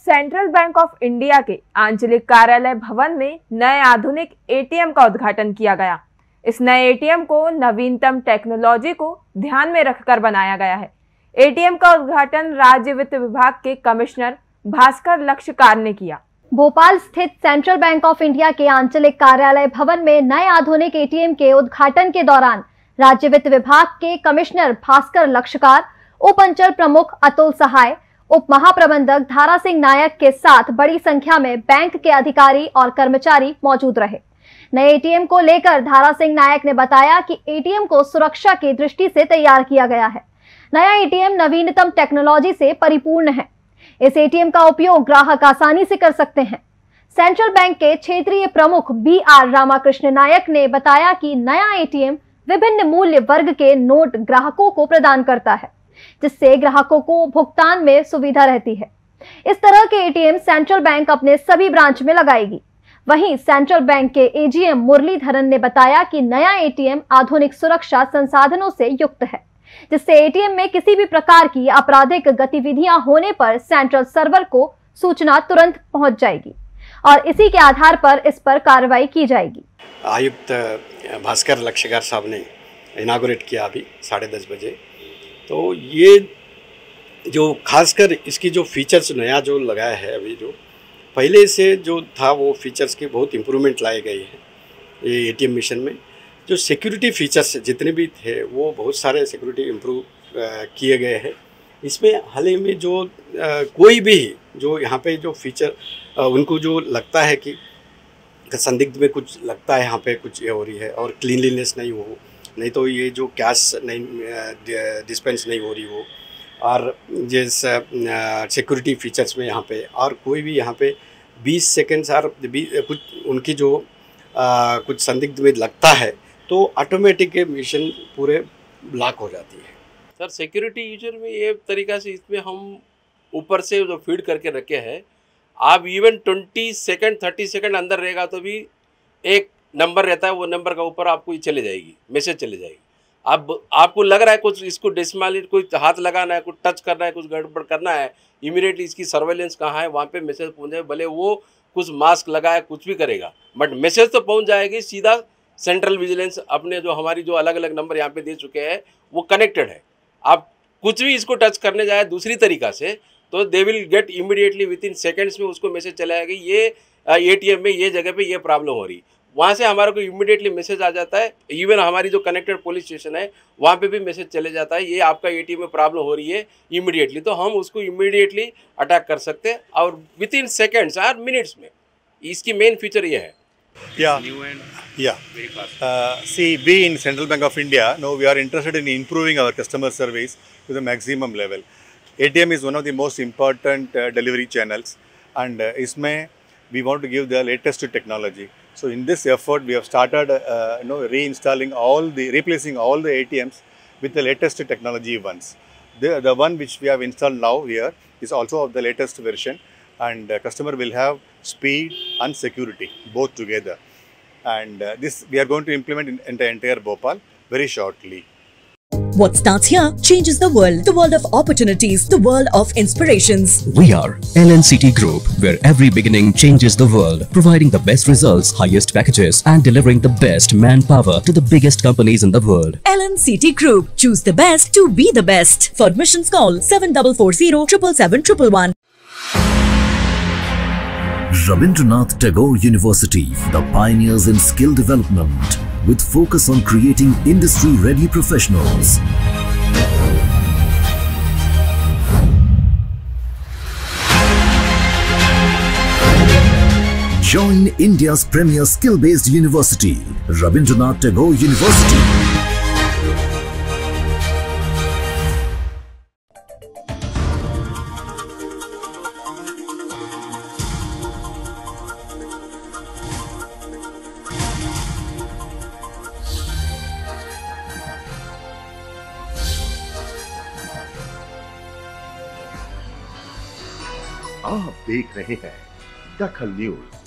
Central bank of India के आंचलिक कार्यालय भवन में नए आधुनिक एटीएम का उद्घाटन किया गया। इस नए एटीएम को नवीनतम टेक्नोलॉजी को ध्यान में रखकर बनाया गया है। एटीएम का उद्घाटन राज्य वित्त विभाग के कमिश्नर भास्कर लक्षकार ने किया। भोपाल स्थित सेंट्रल बैंक ऑफ इंडिया के आंचलिक कार्यालय भवन में नए आधुनिक एटीएम के उद्घाटन के दौरान राज्य वित्त विभाग के कमिश्नर भास्कर लक्षकार, उप अंचल प्रमुख अतुल सहाय, उप महाप्रबंधक धारा सिंह नायक के साथ बड़ी संख्या में बैंक के अधिकारी और कर्मचारी मौजूद रहे। नए एटीएम को लेकर धारा सिंह नायक ने बताया कि एटीएम को सुरक्षा की दृष्टि से तैयार किया गया है। नया एटीएम नवीनतम टेक्नोलॉजी से परिपूर्ण है। इस एटीएम का उपयोग ग्राहक आसानी से कर सकते हैं। सेंट्रल बैंक के क्षेत्रीय प्रमुख BR रामाकृष्ण नायक ने बताया कि नया एटीएम विभिन्न मूल्य वर्ग के नोट ग्राहकों को प्रदान करता है, जिससे ग्राहकों को भुगतान में सुविधा रहती है। इस तरह के एटीएम सेंट्रल बैंक अपने सभी ब्रांच में लगाएगी। वहीं सेंट्रल बैंक के AGM मुरलीधरन ने बताया कि नया एटीएम आधुनिक सुरक्षा संसाधनों से युक्त है, जिससे एटीएम में किसी भी प्रकार की आपराधिक गतिविधियां होने पर सेंट्रल सर्वर को सूचना तुरंत पहुंच जाएगी और इसी के आधार पर इस पर कार्रवाई की जाएगी। आयुक्त भास्कर लक्षकार साहब ने इनागोरेट किया अभी 10:30 बजे। तो ये जो खासकर इसकी जो फीचर्स नया जो लगाया है, अभी जो पहले से जो था वो फीचर्स के बहुत इम्प्रूवमेंट लाए गए हैं ये एटीएम मिशन में। जो सिक्योरिटी फीचर्स जितने भी थे वो बहुत सारे सिक्योरिटी इम्प्रूव किए गए हैं। इसमें हाल ही में जो कोई भी जो यहाँ पे जो फीचर उनको जो लगता है कि संदिग्ध में कुछ लगता है यहाँ पे कुछ ये हो रही है और क्लीनलीनेस नहीं तो ये जो कैश नहीं डिस्पेंस नहीं हो रही हो, और जैसे सिक्योरिटी फीचर्स में यहाँ पे और कोई भी यहाँ पे 20 सेकेंड्स और कुछ उनकी जो कुछ संदिग्ध में लगता है तो ऑटोमेटिक मिशन पूरे ब्लॉक हो जाती है। सर सिक्योरिटी यूजर में ये तरीका से इसमें हम ऊपर से जो फीड करके रखे हैं, आप इवन 20 सेकेंड 30 सेकेंड अंदर रहेगा तो भी एक नंबर रहता है, वो नंबर का ऊपर आपको ये चले जाएगी, मैसेज चले जाएगी। अब आपको लग रहा है कुछ इसको डेसिमल कोई हाथ लगाना है, कुछ टच करना है, कुछ गड़बड़ करना है, इमीडिएटली इसकी सर्वेलेंस कहाँ है वहाँ पे मैसेज पहुँच जाए। भले वो कुछ मास्क लगाए कुछ भी करेगा बट मैसेज तो पहुँच जाएगी सीधा। सेंट्रल विजिलेंस अपने जो हमारी जो अलग अलग नंबर यहाँ पे दे चुके हैं वो कनेक्टेड है। आप कुछ भी इसको टच करने जाए दूसरी तरीका से तो they will get immediately within seconds में उसको मैसेज चला जाएगा, ये एटीएम में ये जगह पे ये प्रॉब्लम हो रही। वहाँ से हमारे को इमीडिएटली मैसेज आ जाता है। इवन हमारी जो कनेक्टेड पुलिस स्टेशन है वहाँ पे भी मैसेज चले जाता है, ये आपका एटीएम में प्रॉब्लम हो रही है इमीडिएटली, तो हम उसको इमीडिएटली अटैक कर सकते हैं और विद इन सेकेंड्स और मिनट्स में। इसकी मेन फीचर ये है। See, we in Central Bank of India, no, we are interested in improving our customer service to the maximum level. ATM is one of the most important delivery channels, and isme we want to give the latest technology. So in this effort, we have started, replacing all the ATMs with the latest technology ones. The one which we have installed now here is also of the latest version, and customer will have speed and security both together. And this we are going to implement in the entire Bhopal very shortly. What starts here changes the world of opportunities, the world of inspirations. We are LNCT Group, where every beginning changes the world, providing the best results, highest packages and delivering the best manpower to the biggest companies in the world. LNCT Group, choose the best to be the best. For admissions call 7440 777 111. Rabindranath Tagore University, the pioneers in skill development, with focus on creating industry-ready professionals. Join India's premier skill-based university, Rabindranath Tagore University. आप देख रहे हैं दखल news.